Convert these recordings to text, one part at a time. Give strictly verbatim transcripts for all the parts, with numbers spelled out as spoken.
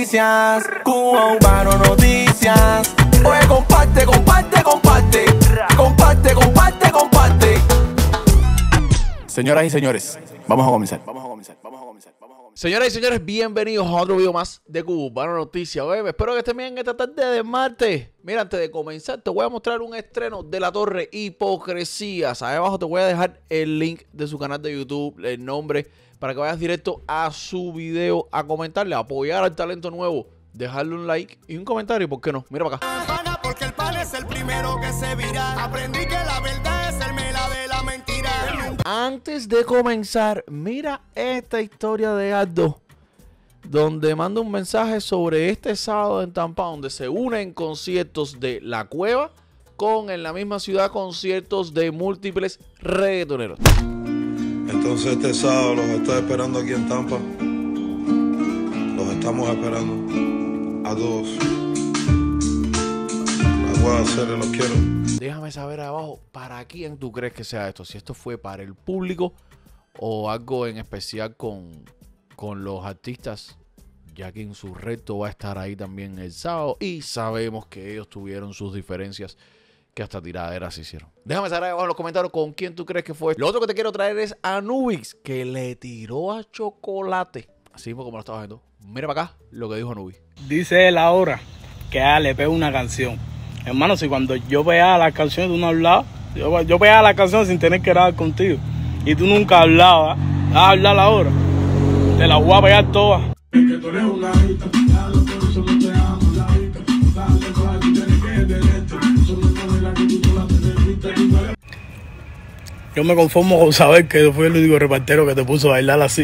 noticias, Cubano Noticias. Oye, comparte, comparte, comparte. Comparte, comparte, comparte. Señoras y señores, vamos a comenzar. Vamos a comenzar, vamos a comenzar, vamos a comenzar. Señoras y señores, bienvenidos a otro video más de Cubano Noticias. Oye, espero que estén bien esta tarde de martes. Mira, antes de comenzar, te voy a mostrar un estreno de La Torre Hipocresías. Ahí abajo te voy a dejar el link de su canal de YouTube, el nombre, para que vayas directo a su video a comentarle, a apoyar al talento nuevo, dejarle un like y un comentario, ¿por qué no? Mira para acá. Porque el pan es el primero que se vira. Aprendí que la verdad es el mela de la mentira. Antes de comenzar, mira esta historia de Aldo, donde manda un mensaje sobre este sábado en Tampa, donde se unen conciertos de La Cueva con en la misma ciudad conciertos de múltiples reggaetoneros. Entonces este sábado los estoy esperando aquí en Tampa. Los estamos esperando a todos. La Cueva Serie, los quiero. Déjame saber abajo para quién tú crees que sea esto. Si esto fue para el público o algo en especial con, con los artistas, ya que en su reto va a estar ahí también el sábado. Y sabemos que ellos tuvieron sus diferencias, que hasta tiraderas se hicieron. Déjame saber abajo en los comentarios con quién tú crees que fue. Lo otro que te quiero traer es Anubis, que le tiró a Chocolate. Así mismo como lo estaba viendo. Mira para acá lo que dijo Anubis. Dice él ahora que a le pega una canción. Hermano, si cuando yo pegaba las canciones tú no hablabas, yo, yo pegaba las canciones sin tener que grabar contigo y tú nunca hablabas, vas a hablar ahora, te las voy a pegar todas. Yo me conformo con saber que fui el único repartero que te puso a bailar así.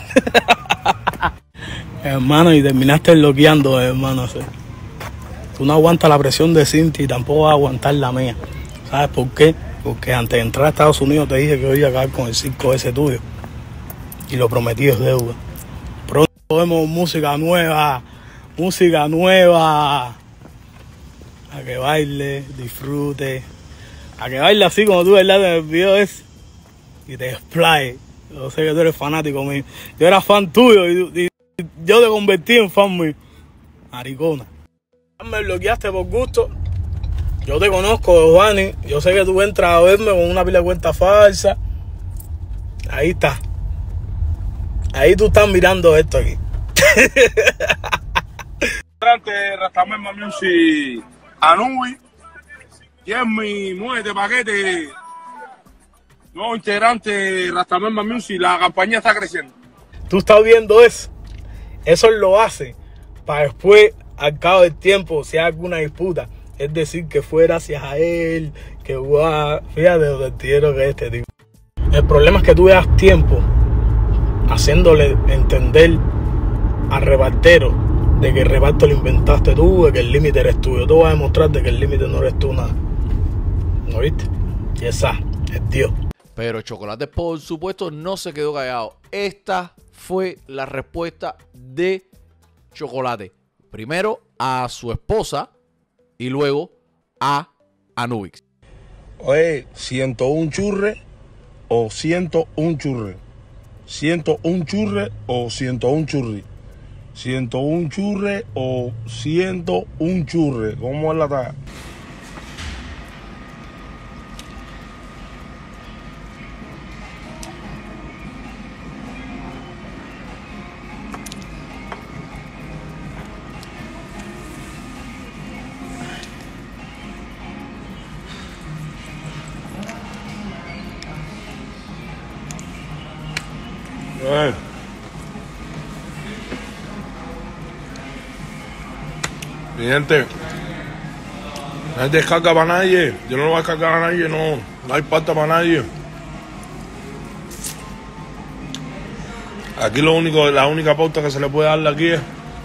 Hermano, y terminaste bloqueando, hermano. ¿Sí? Tú no aguantas la presión de Cinti y tampoco vas a aguantar la mía. ¿Sabes por qué? Porque antes de entrar a Estados Unidos te dije que voy a acabar con el circo ese tuyo. Y lo prometido es deuda. Pronto vemos música nueva, música nueva. A que baile, disfrute. A que baile así como tú bailaste en el video ese. Y te explaye. Yo sé que tú eres fanático mío. Yo era fan tuyo y, y yo te convertí en fan mío. Maricona. Me bloqueaste por gusto. Yo te conozco, Giovanni. Yo sé que tú entras a verme con una pila de cuenta falsa. Ahí está. Ahí tú estás mirando esto aquí. Rastamel Music, Anubis, que es mi muerte paquete, nuevo integrante Rastamel Music. La campaña está creciendo. Tú estás viendo eso. Eso lo hace para después, al cabo del tiempo, si hay alguna disputa, es decir que fue gracias a él, que guau, fíjate lo divertido que es este tipo. El problema es que tú veas tiempo haciéndole entender al repartero de que el reparto lo inventaste tú, de que el límite eres tú. Yo te voy a demostrar de que el límite no eres tú nada. ¿No viste? Y esa es Dios. Pero Chocolate, por supuesto, no se quedó callado. Esta fue la respuesta de Chocolate. Primero a su esposa y luego a Anubis. Oye, ciento un churre o ciento un churre. ciento un churre o ciento un churri. ciento un churre o ciento un churre. ¿Cómo es la talla? Eh. Mi gente, no hay descarga para nadie. Yo no lo voy a descargar a nadie, no. No hay pasta para nadie. Aquí lo único, la única pauta que se le puede darle aquí es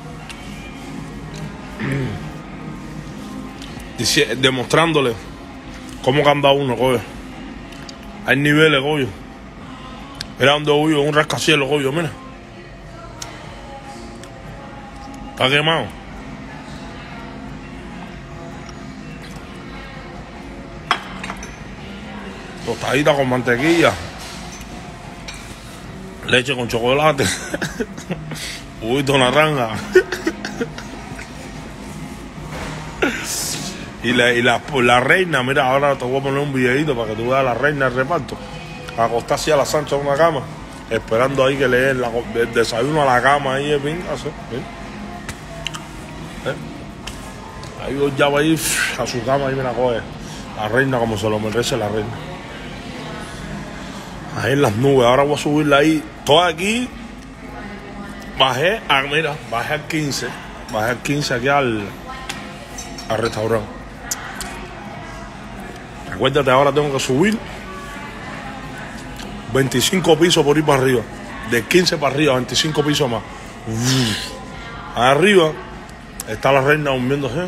dici- demostrándole cómo canta uno, coño. Hay niveles, coño. Mira donde huyo, un rascacielos, coño, mira. Está quemado. Tostadita con mantequilla. Leche con chocolate. Juguito naranja. Y la, y la, la reina, mira, ahora te voy a poner un videito para que tú veas a la reina del reparto. Acostada así a la Sancha en una cama, esperando ahí que le den la, el desayuno a la cama ahí, ¿eh? Así, ¿eh? ¿Eh? Ahí yo ya va a ir a su cama y me la coge. La reina como se lo merece la reina. Ahí en las nubes, ahora voy a subirla ahí. Todo aquí, bajé a, mira, bajé al quince. Bajé al quince aquí al, al restaurante. Acuérdate, ahora tengo que subir veinticinco pisos por ir para arriba. De quince para arriba, veinticinco pisos más. Arriba está la reina durmiéndose.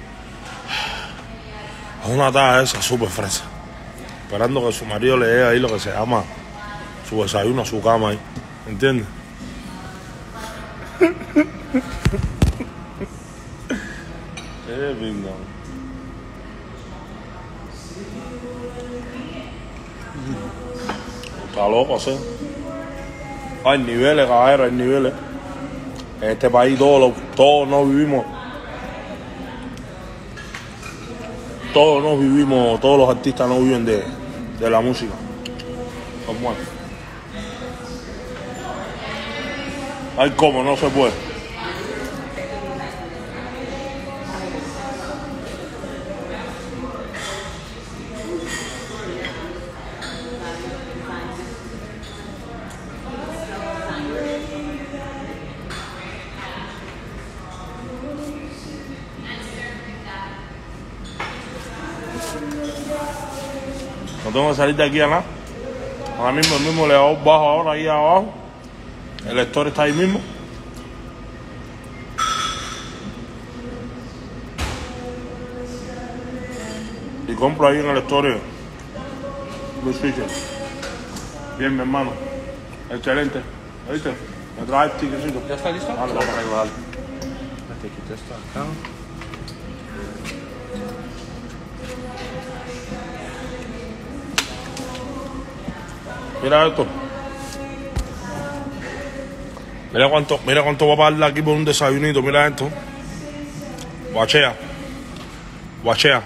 Es una taza esa súper fresa. Esperando que su marido le dé ahí lo que se llama su desayuno, su cama ahí. ¿Entiendes? Qué pinga. Está loco, ¿sí? Hay niveles, caballero, hay niveles. En este país todos, todos no vivimos. Todos no vivimos, todos los artistas no viven de, de la música. ¿Cómo es? Ay, cómo, no se puede. No tengo que salir de aquí a nada. Ahora mismo el mismo elevador bajo ahora ahí abajo. El store está ahí mismo. Y compro ahí en el store Blue Switcher. Bien, mi hermano. Excelente. ¿Viste? Me trae el tiquecito. ¿Ya está listo? Vale, vamos a ayudar. Te quito esto acá. Mira esto. Mira cuánto, mira cuánto va a pagarle aquí por un desayunito. Mira esto. Guachea. Guachea.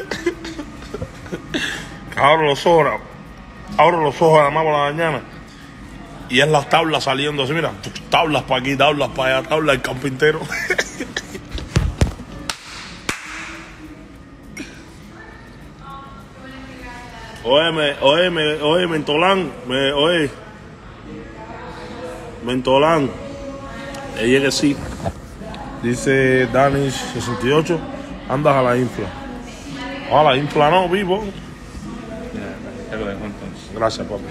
Abro los ojos. Abro los ojos además por la mañana. Y es las tablas saliendo así, mira. Tablas para aquí, tablas para allá, tablas el carpintero. Oye, oye, oye, Mentolán, me, oye, Mentolán, le llegue sí. Dice Dani sesenta y ocho, andas a la infla. A la infla no, vivo. Ya lo dejo entonces. Gracias, papi.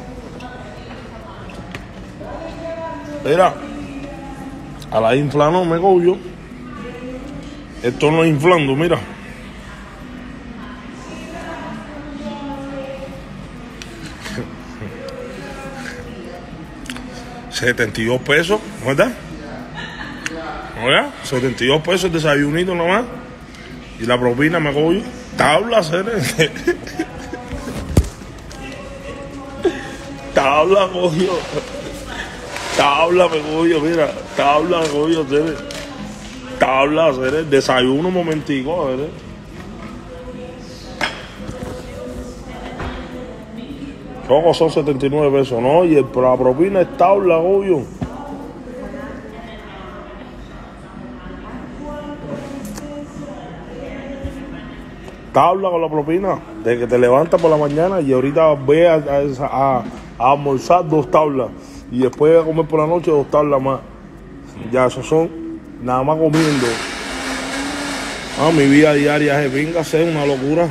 Mira, a la infla no me cojo. Esto no es inflando, mira. setenta y dos pesos, ¿verdad? ¿Verdad? setenta y dos pesos el desayunito nomás. Y la propina me cojo. Tabla, seres. Tabla, coño. Tabla, me cojo, mira. Tabla, me cojo, seres. Tabla, seres. Desayuno un momentico, seres. Poco son setenta y nueve pesos, ¿no? Y el, la propina es tabla, obvio. Tabla con la propina. De que te levantas por la mañana y ahorita ve a, a, a, a almorzar dos tablas. Y después a comer por la noche dos tablas más. Ya, esos son nada más comiendo. Ah, mi vida diaria es venga a ser una locura.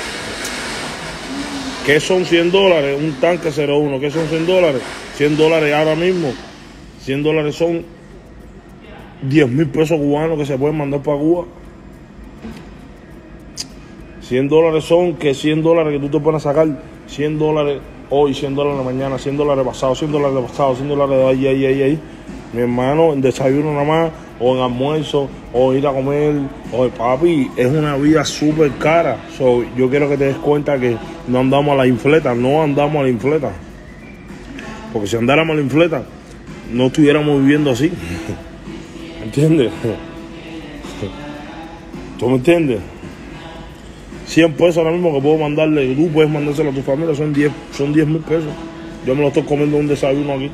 ¿Qué son cien dólares? Un tanque cero uno. ¿Qué son cien dólares? cien dólares ahora mismo. cien dólares son diez mil pesos cubanos que se pueden mandar para Cuba. cien dólares son que cien dólares que tú te puedes sacar. cien dólares hoy, cien dólares en la mañana, cien dólares pasado, cien dólares de pasado, cien dólares de ahí, ahí, ahí, ahí. Mi hermano, en desayuno nada más, o en almuerzo, o ir a comer, o papi, es una vida súper cara. So, yo quiero que te des cuenta que no andamos a la infleta, no andamos a la infleta. Porque si andáramos a la infleta, no estuviéramos viviendo así. ¿Entiendes? ¿Tú me entiendes? cien pesos ahora mismo que puedo mandarle, tú puedes mandárselo a tu familia, son diez son diez mil pesos. Yo me lo estoy comiendo en un desayuno aquí.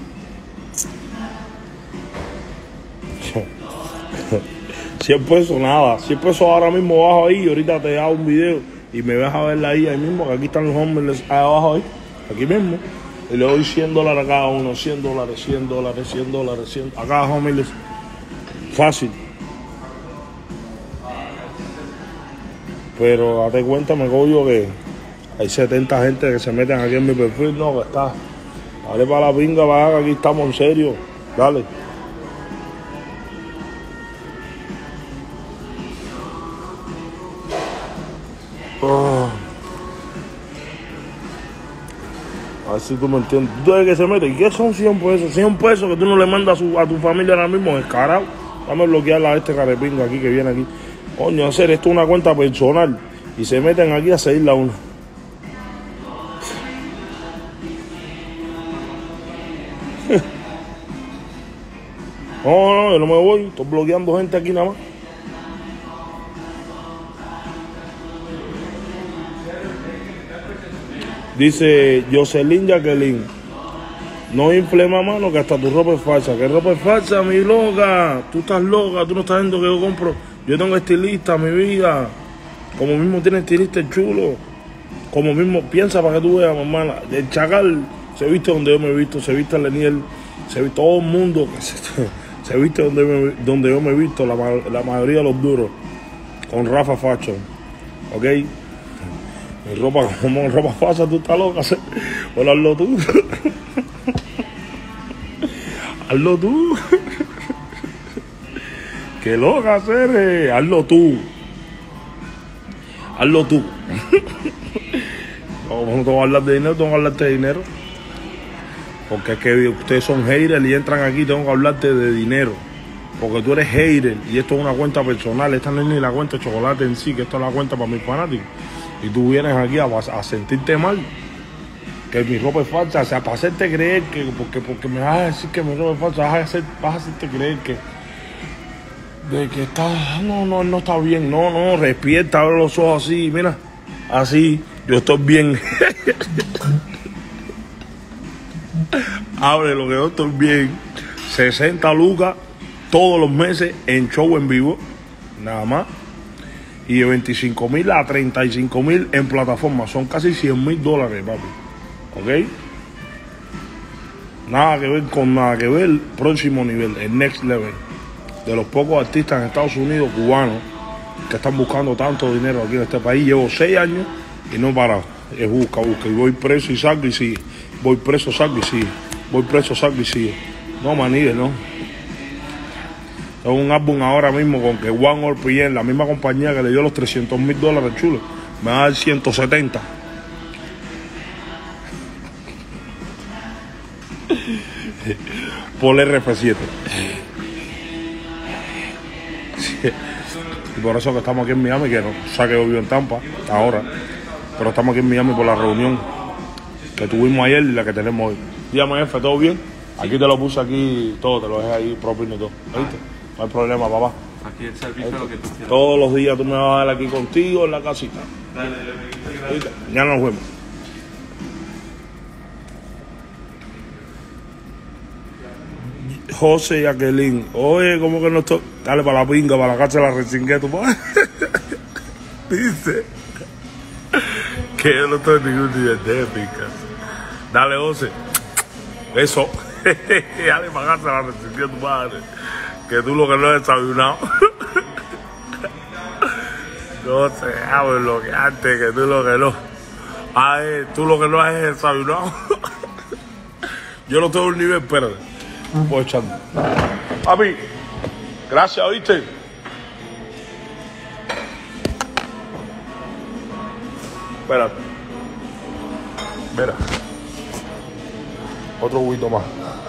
cien pesos, nada. cien pesos ahora mismo bajo ahí y ahorita te hago un video y me vas a ver ahí, ahí mismo, que aquí están los hombres ahí abajo ahí, aquí mismo. Y le doy cien dólares a cada uno, cien dólares, cien dólares, cien dólares, cien a cada hombre. Fácil. Pero date cuenta, me cojo que hay setenta gente que se meten aquí en mi perfil, no, que está. Dale para la pinga, para que aquí estamos en serio. Dale. Oh. A ver si tú me entiendes. ¿Tú sabes que se mete? ¿Y qué son cien pesos? cien pesos que tú no le mandas a, su, a tu familia ahora mismo, descarado. Dame bloquear a este carepinga aquí que viene aquí. Coño, hacer esto una cuenta personal. Y se meten aquí a seguirla a uno. No, no, yo no me voy. Estoy bloqueando gente aquí nada más. Dice Jocelyn Jacqueline. No inflema mano que hasta tu ropa es falsa. ¿Qué ropa es falsa, mi loca? Tú estás loca, tú no estás viendo que yo compro. Yo tengo estilista, mi vida. Como mismo tiene estilista el chulo. Como mismo, piensa para que tú veas, mamá. El Chacal se viste donde yo me he visto, se viste Leniel, se viste todo el mundo. Se, se viste donde, me, donde yo me he visto, la, la mayoría de los duros. Con Rafa Fashion. ¿Ok? Mi ropa, como ropa falsa, tú estás loca. Bueno, hazlo tú. Hazlo tú. Qué loca hacer, hazlo tú. Hazlo tú. No, no tengo que hablar de dinero, tengo que hablarte de dinero. Porque es que ustedes son haters y entran aquí, tengo que hablarte de dinero. Porque tú eres hater y esto es una cuenta personal. Esta no es ni la cuenta de chocolate en sí, que esto es la cuenta para mis fanáticos. Y tú vienes aquí a, a sentirte mal. Que mi ropa es falsa, o sea, para hacerte creer que, porque, porque me vas a decir que mi ropa es falsa, vas a, hacer, vas a hacerte creer que, de que está, no, no, no está bien, no, no, despierta, abre los ojos así, mira, así, yo estoy bien. Abre lo que yo estoy bien. sesenta lucas todos los meses en show en vivo, nada más. Y de veinticinco mil a treinta y cinco mil en plataforma, son casi cien mil dólares, papi. ¿Ok? Nada que ver con nada que ver, próximo nivel, el next level. De los pocos artistas en Estados Unidos, cubanos, que están buscando tanto dinero aquí en este país. Llevo seis años y no he parado. Es busca, busca. Y voy preso y salgo y sigue. Voy preso, salgo y sigue. Voy preso, salgo y sigue. No, manigues, no. Tengo un álbum ahora mismo con que One R P M, la misma compañía que le dio los trescientos mil dólares chulo, me va a dar ciento setenta. Por R F siete. Sí. Y por eso que estamos aquí en Miami, que no, o sea que yo vivo en Tampa ahora, pero estamos aquí en Miami por la reunión que tuvimos ayer y la que tenemos hoy. Dígame, jefe, ¿todo bien? Aquí te lo puse aquí todo, te lo dejé ahí propio y todo. ¿Viste? No hay problema, papá. Aquí el servicio es lo que tú quieras. Todos los días tú me vas a ver aquí contigo en la casita. Dale, dale, ¿Viste? Ya nos vemos. José Jacqueline, oye, ¿cómo que no estoy? Dale para la pinga, para la casa de la recingué, tu padre. Dice que yo no estoy en ningún nivel de pinga. Dale, José. Eso. Dale para la casa de la recingué, tu padre. Que tú lo que no has desayunado. No se hago lo que antes, que tú lo que no. Ay, tú lo que no has desayunado. Yo no tengo un nivel, espérate. Voy echando. Papi, gracias, ¿viste? Espérate. Mira. Otro huito más.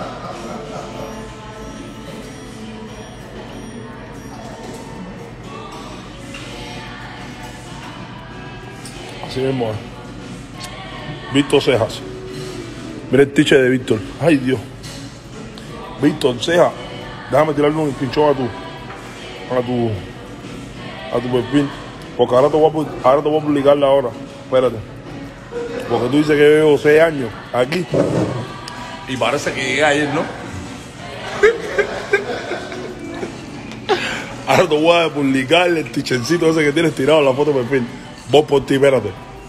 Así mismo es. Víctor Cejas. Mira el tiche de Víctor. Ay, Dios. Víctor Cejas. Déjame tirarle un pinchón a tu, a tu, a tu perfil. Porque ahora te voy a, pu- ahora te voy a publicarla ahora. Espérate. Porque tú dices que yo llevo seis años aquí. Y parece que llegué ayer, ¿no? Ahora te voy a publicar el tichencito ese que tienes tirado en la foto de perfil. Vos por ti, espérate.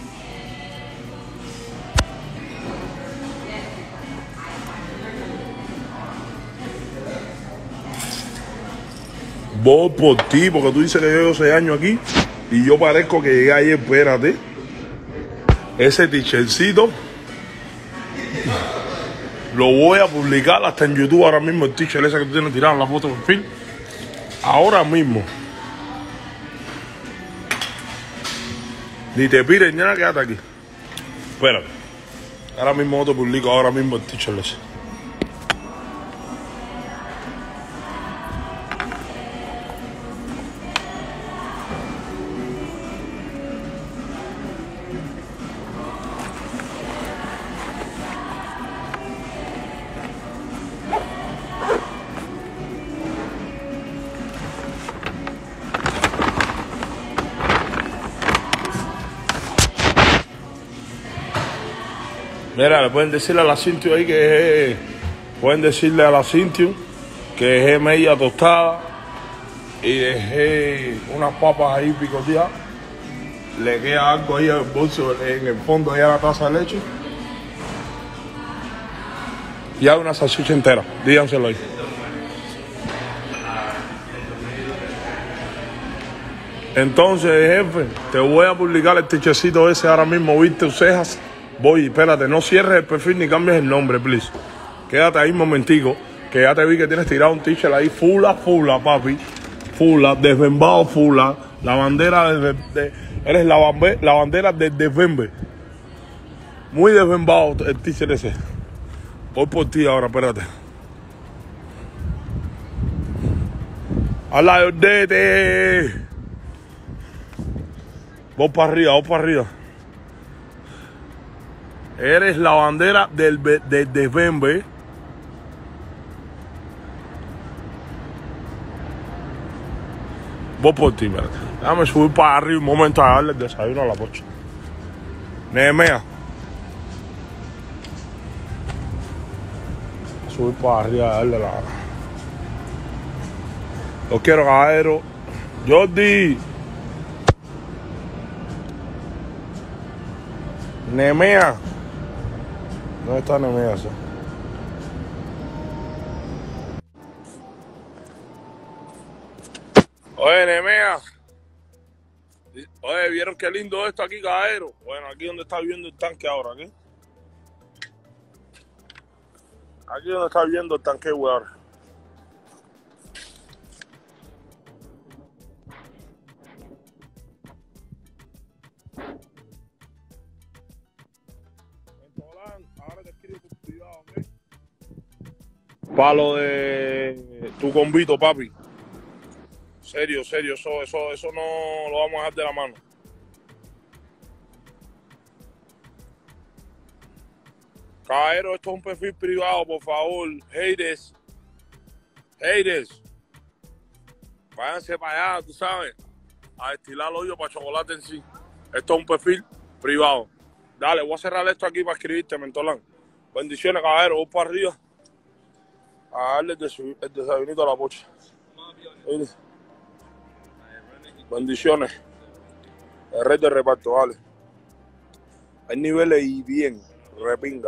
Vos por ti, porque tú dices que yo llevo seis años aquí y yo parezco que llegué ayer, espérate. Ese tichencito lo voy a publicar hasta en YouTube ahora mismo, el teacher ese que tú tienes tirado en la foto de perfil. Ahora mismo. Ni te pires ni nada, quédate aquí. Espérate. Ahora mismo te publico, ahora mismo el teacher ese. Mira, le pueden decirle a la Cintia ahí que es, pueden decirle a la Cintia que dejé media tostada y dejé unas papas ahí picoteadas. Le queda algo ahí en el bolso, en el fondo ahí a la taza de leche. Y hay una salchicha entera, díganselo ahí. Entonces, jefe, te voy a publicar el tichecito ese ahora mismo, viste, cejas. Voy, espérate, no cierres el perfil ni cambies el nombre, please. Quédate ahí un momentico, que ya te vi que tienes tirado un teacher ahí, fula, fula, papi. Fula, desvembado, fula. La bandera de, de, eres la, bambe, la bandera de desvembe. Muy desvembado el teacher ese. Voy por ti ahora, espérate. A la ordete. Vos para arriba, vos para arriba. Eres la bandera del de, desvembe. Vos por ti, espérate. Déjame subir para arriba un momento a darle el desayuno a la pocha. Nehemia. Subir para arriba a darle la... Los quiero, caballero. Jordi. Nehemia. ¿Dónde está Nehemia? ¿Sí? Oye, Nehemia. Oye, ¿vieron qué lindo esto aquí, caballero? Bueno, aquí donde está viviendo el tanque ahora, ¿aquí? Aquí donde está viviendo el tanque, güey, ahora. Ahora te escribo por privado, ¿ok? Para lo de tu convito, papi. Serio, serio, eso, eso, eso no lo vamos a dejar de la mano. Caballero, esto es un perfil privado, por favor. Haters. Haters. Váyanse para allá, tú sabes. A destilar el hoyo para chocolate en sí. Esto es un perfil privado. Dale, voy a cerrar esto aquí para escribirte, Mentolán. Bendiciones, caballero. Voy para arriba a darle el, des el desayunito a la pocha. Bendiciones. El rey de reparto, vale. Hay niveles y bien. Repinga.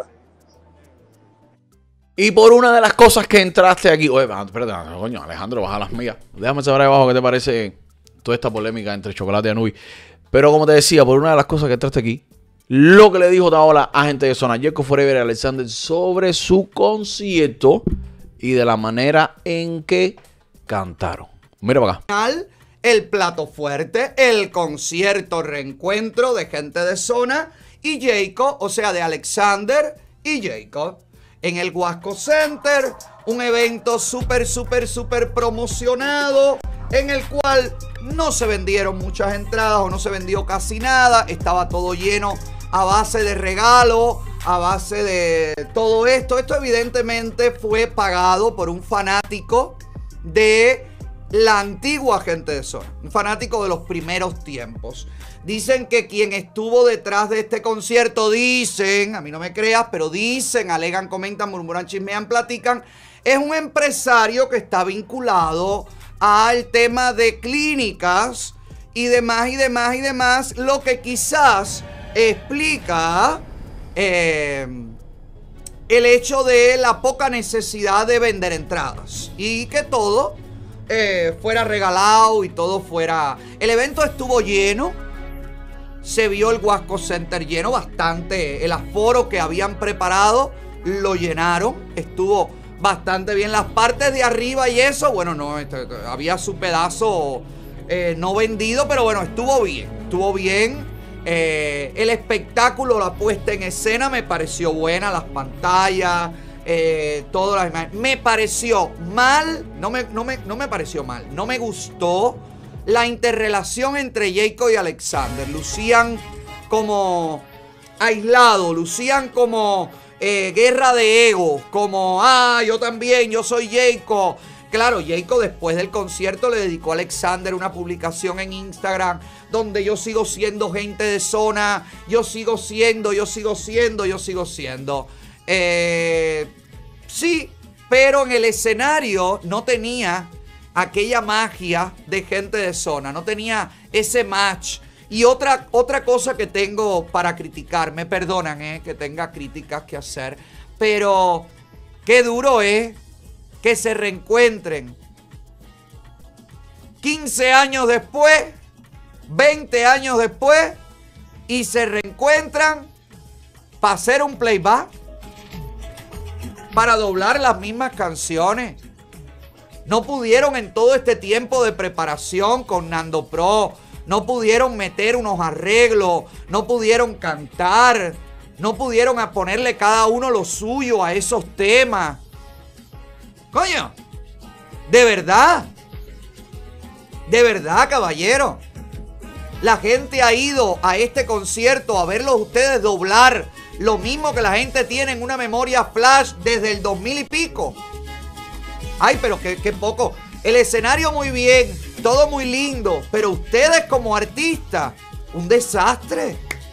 Y por una de las cosas que entraste aquí... Oye, espérate, coño, Alejandro, baja las mías. Déjame saber ahí abajo qué te parece toda esta polémica entre Chocolate y Anubi. Pero como te decía, por una de las cosas que entraste aquí, lo que le dijo Taola a gente de Zona Yesco Forever y Alexander sobre su concierto y de la manera en que cantaron. Mira para acá. El plato fuerte, el concierto reencuentro de gente de Zona y Jacob, o sea, de Alexander y Jacob. En el Guasco Center, un evento súper, súper, súper promocionado, en el cual no se vendieron muchas entradas o no se vendió casi nada. Estaba todo lleno a base de regalos, a base de todo esto. Esto evidentemente fue pagado por un fanático de la antigua gente de zona, un fanático de los primeros tiempos. Dicen que quien estuvo detrás de este concierto, dicen, a mí no me creas, pero dicen, alegan, comentan, murmuran, chismean, platican, es un empresario que está vinculado al tema de clínicas y demás y demás y demás, lo que quizás explica eh, el hecho de la poca necesidad de vender entradas y que todo eh, fuera regalado y todo fuera... El evento estuvo lleno. Se vio el Wasco Center lleno bastante. El aforo que habían preparado lo llenaron. Estuvo bastante bien. Las partes de arriba y eso, bueno, no, este, había su pedazo eh, no vendido, pero bueno, estuvo bien. Estuvo bien. Eh, el espectáculo, la puesta en escena me pareció buena. Las pantallas, eh, todas las imágenes. Me pareció mal. No me, no, me, no me pareció mal. No me gustó la interrelación entre Jacob y Alexander. Lucían como aislados, lucían como eh, guerra de egos, como, ah, yo también, yo soy Jacob. Claro, Jacob después del concierto le dedicó a Alexander una publicación en Instagram donde yo sigo siendo gente de zona, yo sigo siendo, yo sigo siendo, yo sigo siendo. Eh, sí, pero en el escenario no tenía aquella magia de gente de zona, no tenía ese match. Y otra, otra cosa que tengo para criticar, me perdonan eh, que tenga críticas que hacer, pero qué duro es que se reencuentren quince años después, veinte años después, y se reencuentran para hacer un playback, para doblar las mismas canciones. No pudieron en todo este tiempo de preparación con Nando Pro, no pudieron meter unos arreglos, no pudieron cantar, no pudieron a ponerle cada uno lo suyo a esos temas. Coño, de verdad, de verdad, caballero. La gente ha ido a este concierto a verlos ustedes doblar lo mismo que la gente tiene en una memoria flash desde el dos mil y pico. Ay, pero qué, qué poco. El escenario muy bien, todo muy lindo, pero ustedes como artistas, un desastre.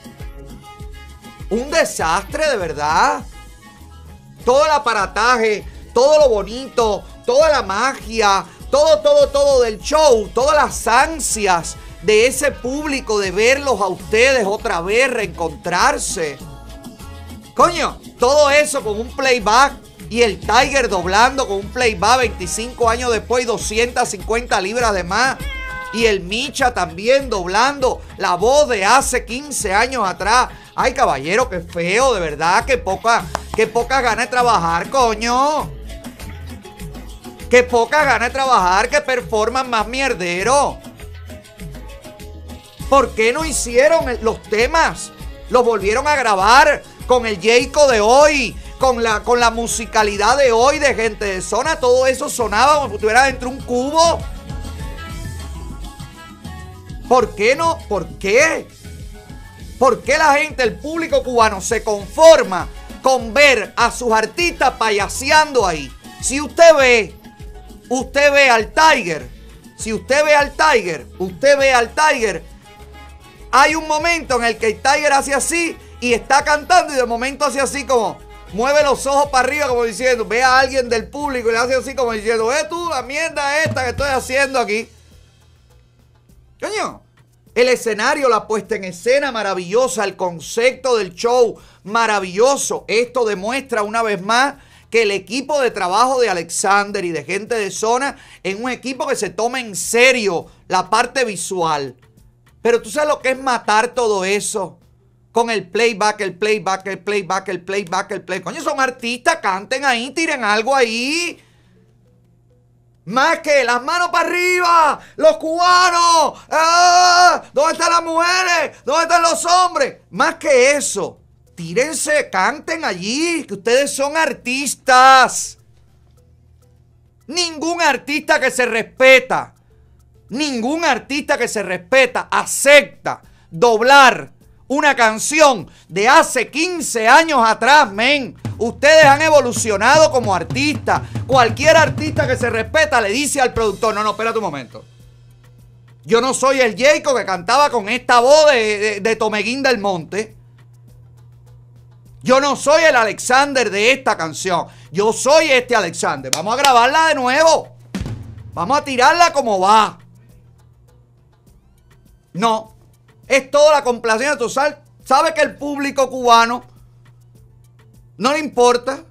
Un desastre de verdad. Todo el aparataje, todo lo bonito, toda la magia, todo, todo, todo del show, todas las ansias de ese público de verlos a ustedes otra vez, reencontrarse. Coño, todo eso con un playback. Y el Tiger doblando con un playback veinticinco años después, doscientas cincuenta libras de más. Y el Micha también doblando la voz de hace quince años atrás. Ay, caballero, qué feo, de verdad, qué poca, qué poca gana de trabajar, coño. Qué poca gana de trabajar, que performan más mierdero. ¿Por qué no hicieron los temas? Los volvieron a grabar con el Jacob de hoy. Con la, con la musicalidad de hoy de gente de zona, todo eso sonaba como si estuviera dentro de un cubo. ¿Por qué no? ¿Por qué? ¿Por qué la gente, el público cubano, se conforma con ver a sus artistas payaseando ahí? Si usted ve, usted ve al Tiger, si usted ve al Tiger, usted ve al Tiger, hay un momento en el que el Tiger hace así y está cantando y de momento hace así como... Mueve los ojos para arriba como diciendo, ve a alguien del público y le hace así como diciendo, ve tú la mierda esta que estoy haciendo aquí. Coño, el escenario, la puesta en escena maravillosa, el concepto del show maravilloso. Esto demuestra una vez más que el equipo de trabajo de Alexander y de gente de zona es un equipo que se toma en serio la parte visual. Pero tú sabes lo que es matar todo eso. Con el playback, el playback, el playback, el playback, el playback. Coño, son artistas, canten ahí, tiren algo ahí. Más que las manos para arriba, los cubanos. ¡Ah! ¿Dónde están las mujeres? ¿Dónde están los hombres? Más que eso, tírense, canten allí, que ustedes son artistas. Ningún artista que se respeta, ningún artista que se respeta acepta doblar una canción de hace quince años atrás, men. Ustedes han evolucionado como artistas. Cualquier artista que se respeta le dice al productor, no, no, espérate un momento. Yo no soy el Jayco que cantaba con esta voz de, de, de Tomeguín del Monte. Yo no soy el Alexander de esta canción. Yo soy este Alexander. Vamos a grabarla de nuevo. Vamos a tirarla como va. No. Es toda la complacencia. Tú sabes, sabes que el público cubano no le importa.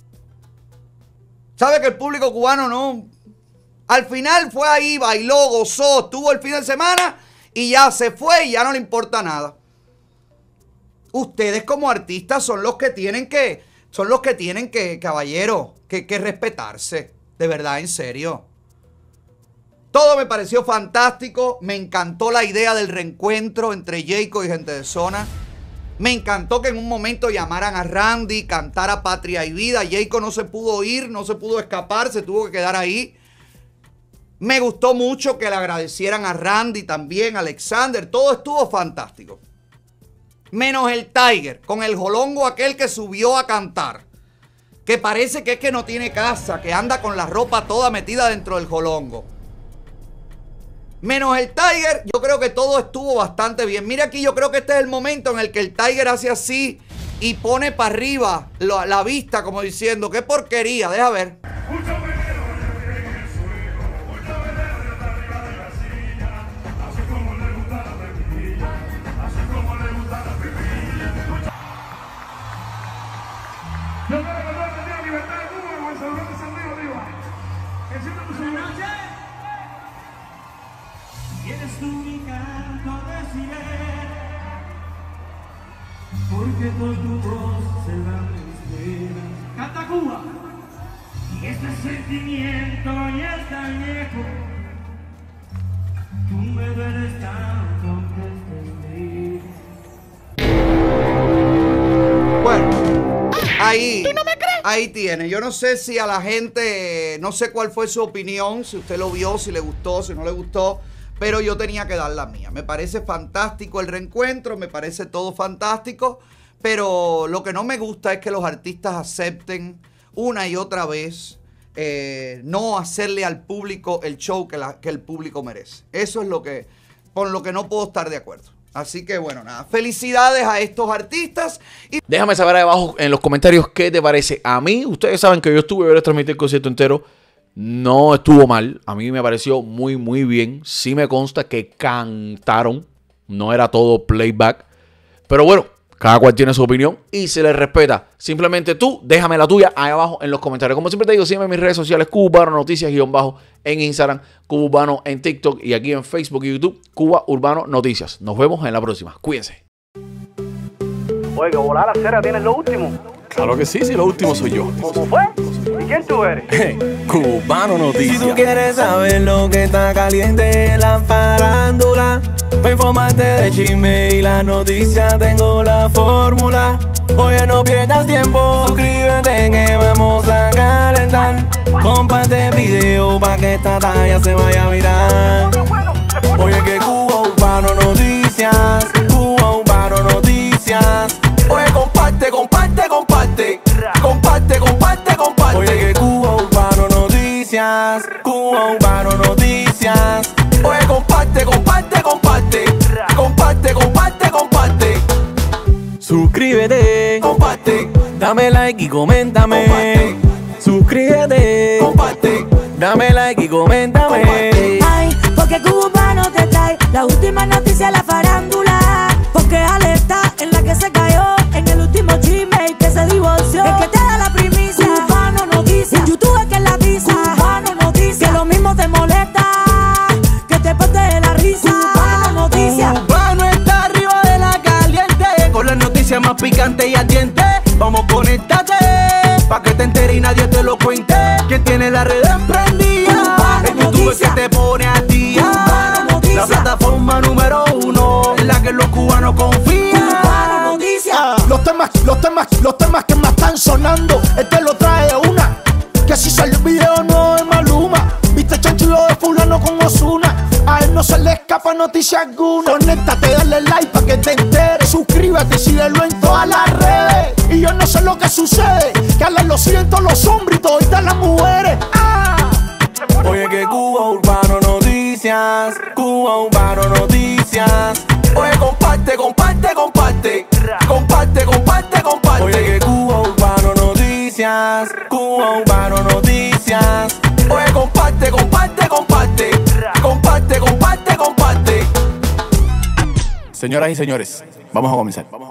Sabe que el público cubano no. Al final fue ahí, bailó, gozó, estuvo el fin de semana y ya se fue y ya no le importa nada. Ustedes como artistas son los que tienen que, son los que tienen que, caballero, que, que respetarse. De verdad, en serio. Todo me pareció fantástico. Me encantó la idea del reencuentro entre Jayco y Gente de Zona. Me encantó que en un momento llamaran a Randy, cantara Patria y Vida. Jayco no se pudo ir, no se pudo escapar, se tuvo que quedar ahí. Me gustó mucho que le agradecieran a Randy también, a Alexander. Todo estuvo fantástico. Menos el Tiger, con el jolongo aquel que subió a cantar. Que parece que es que no tiene casa, que anda con la ropa toda metida dentro del jolongo. Menos el Tiger, yo creo que todo estuvo bastante bien. Mira aquí, yo creo que este es el momento en el que el Tiger hace así y pone para arriba la, la vista como diciendo, qué porquería, deja ver. Porque por tu voz se dan mis penas. Canta Cuba. Y este sentimiento ya está viejo. Tú me dueles tanto que estés lejos. Bueno, ahí, ¿tú no me crees? Ahí tiene. Yo no sé si a la gente, no sé cuál fue su opinión, si usted lo vio, si le gustó, si no le gustó. Pero yo tenía que dar la mía. Me parece fantástico el reencuentro, me parece todo fantástico. Pero lo que no me gusta es que los artistas acepten una y otra vez eh, no hacerle al público el show que, la, que el público merece. Eso es lo que, con lo que no puedo estar de acuerdo. Así que bueno, nada, felicidades a estos artistas. Y déjame saber ahí abajo en los comentarios qué te parece. A mí, ustedes saben que yo estuve a transmitir el concierto entero. No estuvo mal, a mí me pareció muy muy bien. Sí me consta que cantaron, no era todo playback. Pero bueno, cada cual tiene su opinión y se les respeta. Simplemente tú, déjame la tuya ahí abajo en los comentarios. Como siempre te digo, sígueme en mis redes sociales, Cuba Urbano Noticias, guión bajo, en Instagram, Cuba Urbano en TikTok y aquí en Facebook y YouTube, Cuba Urbano Noticias. Nos vemos en la próxima, cuídense. Oiga, volar la cera, ¿tienes lo último? Claro que sí, sí, lo último soy yo. ¿Cómo fue? ¿Y quién tú eres? Cubano Noticias. Si tú quieres saber lo que está caliente en la farándula, para informarte de chisme y la noticia tengo la fórmula. Oye, no pierdas tiempo, suscríbete que vamos a calentar. Comparte el video para que esta talla se vaya a virar. Oye, que Cuba Urbano Noticias, Cuba Urbano Noticias. Oye, comparte, comparte, comparte. Comparte, comparte, comparte. Oye, que Cuba Urbano Noticias, Cuba Urbano Noticias. Oye, comparte, comparte, comparte. Comparte, comparte, comparte. Suscríbete, comparte. Dame like y coméntame. Comparte. Suscríbete, comparte. Dame like y coméntame. Comparte. Ay, porque Cuba Urbano te trae la última noticia de la farándula. Porque alerta en la que se cayó en el último chisme y que se divorció. El que te da la primicia, Cubano Noticias. Un youtuber que la visa, Cubano Noticias. Que lo mismo te molesta, que te parte de la risa, Cubano Noticias. Cubano está arriba de la caliente, con las noticias más picantes y ardientes. Vamos, conéctate, pa' que te entere y nadie te lo cuente. Que tiene la red emprendida, el youtuber que te pone a día. La plataforma número uno, en la que los cubanos confían. Los temas, los temas, los temas que más están sonando, este lo trae una. Que si sale el video no es Maluma. Viste chanchullo de fulano con Ozuna. A él no se le escapa noticia alguna. Conéctate, dale like pa' que te enteres. Suscríbete y síguelo en todas las redes. Y Y yo no sé lo que sucede, que hablan lo siento los hombres y toditas las mujeres. ¡Ah! Oye, que Cuba Urbano Noticias, Cuba Urbano Noticias. Oye, comparte, comparte, comparte, comparte, comparte, comparte. Oye, que Cuba Urbano Noticias, Cuba Urbano Noticias. Oye, comparte, comparte, comparte, comparte, comparte, comparte. Señoras y señores, vamos a comenzar. Vamos a